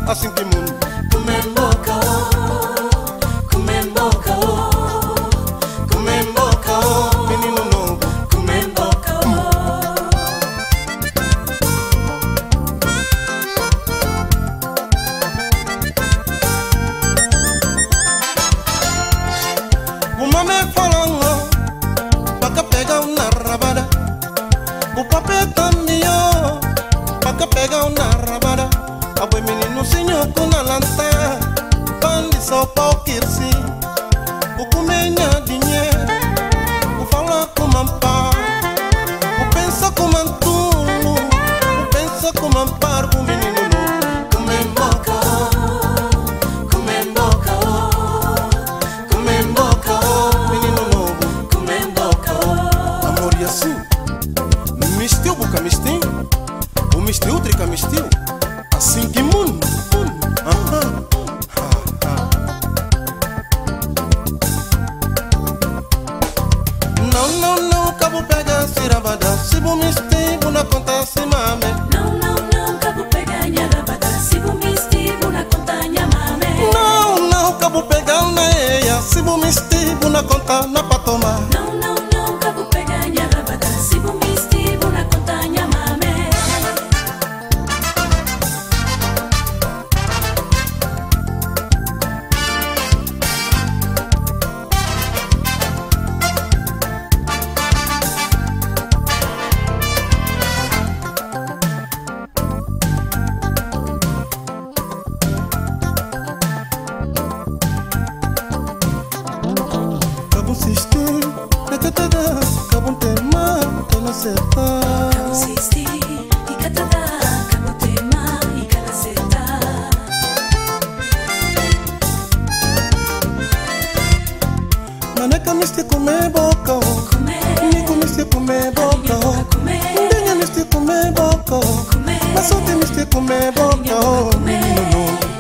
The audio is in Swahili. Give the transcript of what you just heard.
assim que mundo. Kumemboka oh, kumemboka oh, kumemboka oh, Menino novo, kumemboka oh. o mamãe falando, para pegar uma rabada. O papel caminhou, para pegar uma rabada. A boi menino senhor com a lança, bande só para o kirsi. O comer dinheiro, o falar com mampar, o pensa com mantulo, o pensa com mampar, o menino novo. Kumemboka oh, kumemboka oh, kumemboka oh, Menino novo, kumemboka oh. amor e assim, mistiu boca mistiu, o mistiu trica mistiu, assim que mundo. Não, cabo pega cirabada, se bom mistiu na conta se mame. Não, cabo pega nyarabada, sigo mistivo na contanha mame. Não, cabo pega na eia, se bom mistiu na conta na patoma. Não, cabo pega nyarabada, sigo mistivo na contanha mame. Cabo sistem, catada, cabo tema, ela acerta. Cabo sisti, ikatada, cabo tema, ikalaceta. Maneca misti come boca, Nico misti come boca, Denga misti come boca, Masote misti come boca, menino novo.